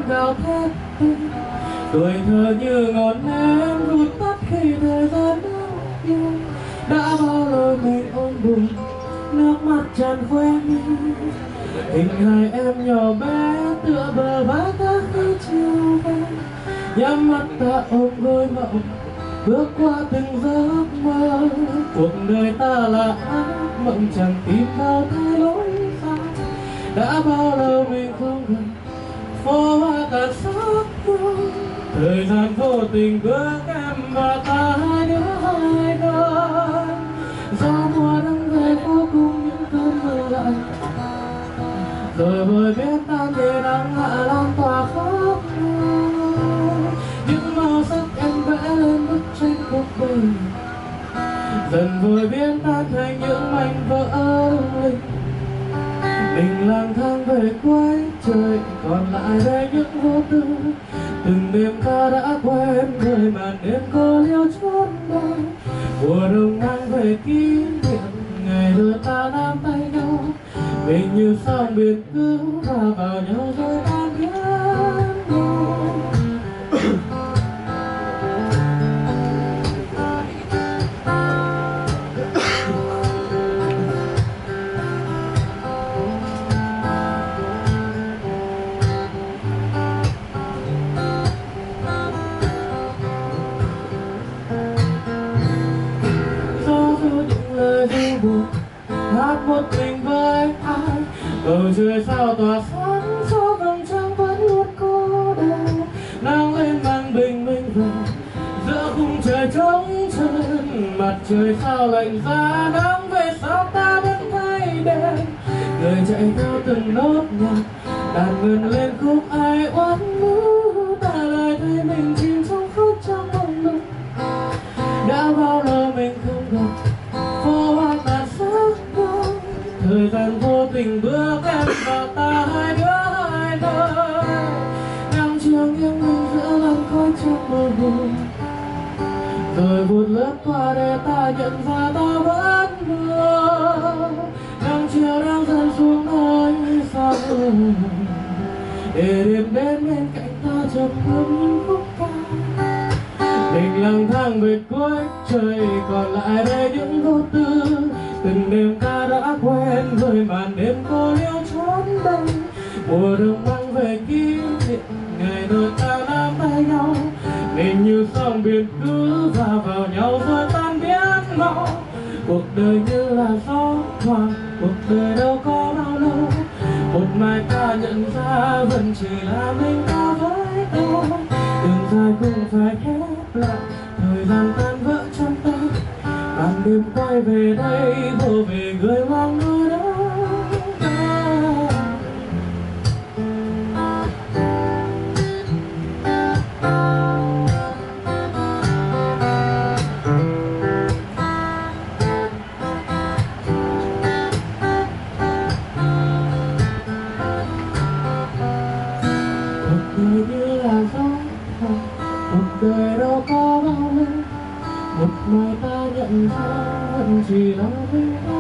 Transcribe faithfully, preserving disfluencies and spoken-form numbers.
gào thét tình. Tuổi thơ như ngọn nến vụt tắt khi thời gian đang yêu. Đã bao lời mình ôm buồn, nước mắt tràn khoe mi. Hình hài em nhỏ bé tựa bờ vai ta khi chiều về. Nhắm mắt ta ôm đôi mộng, bước qua từng giấc mơ. Cuộc đời ta là ác mộng chẳng tìm vào thay lối xa. Đã bao lâu mình không gần, phố hoa tàn sắc hương. Thời gian vô tình bước em và ta hai đứa hai nơi. Gió mùa đang về phố cùng những cơn mưa lạnh. Rồi vơi biết tan để nắng hạ lan tỏa khắp nơi. Những màu sắc em vẽ lên bức tranh cuộc đời dần vơi biến tan thành những mảnh vỡ linh. Mình lang thang về cuối trời, còn lại đây những vô tư. Từng đêm ta đã quen với màn đêm cô liêu chốn đời. Mùa đông mang về kỷ niệm ngày đôi ta nắm tay nhau. Mình như sóng biển cứ va vào nhau rồi tan biến nhau. Hát một mình với ai, bầu trời sao tỏa sáng, số vầng trăng vẫn luôn cô đơn. Nắng lên mang bình minh về, giữa khung trời trống trơn. Mặt trời sao lạnh giá, nắng về sao ta vẫn thấy đêm. Người chạy theo từng nốt nhạc, đàn ngân lên khúc ai oán ngữ. Ta lại thấy mình chìm trong khúc trong mộng mơ. Đã bao lâu mình không gặp, phố hoa tàn sắc hương. Thời gian vô tình bước em và ta hai đứa hai nơi. Nắng chiều nghiêng mình giữa làn khói trong mơ hồ. Rồi vụt lướt qua để ta nhận ra ta vẫn mơ. Nắng chiều đang dần xuống nơi xa vời. Để đêm đến bên cạnh ta chợt ngâm những khúc ca. Mình lang thang về cuối trời, còn lại đây những vô tư. Từng đêm ta đã quen với màn đêm cô liêu chốn đây. Mùa đông mang về kỷ niệm ngày đôi ta nắm tay nhau. Mình như sóng biển cứ va vào nhau rồi tan biến mau. Cuộc đời như là gió thoảng, cuộc đời đâu có bao lâu. Một mai ta nhận ra vẫn chỉ là mình ta với nhau. Đường dài cũng phải khép lại, thời gian tan vỡ trong tay. Ban đêm quay về đây, vô về người mang nơi đó. Cuộc đời như là gió thoảng, cuộc đời đâu có bao lâu. Một mai ta nhận ra vẫn chỉ là mình.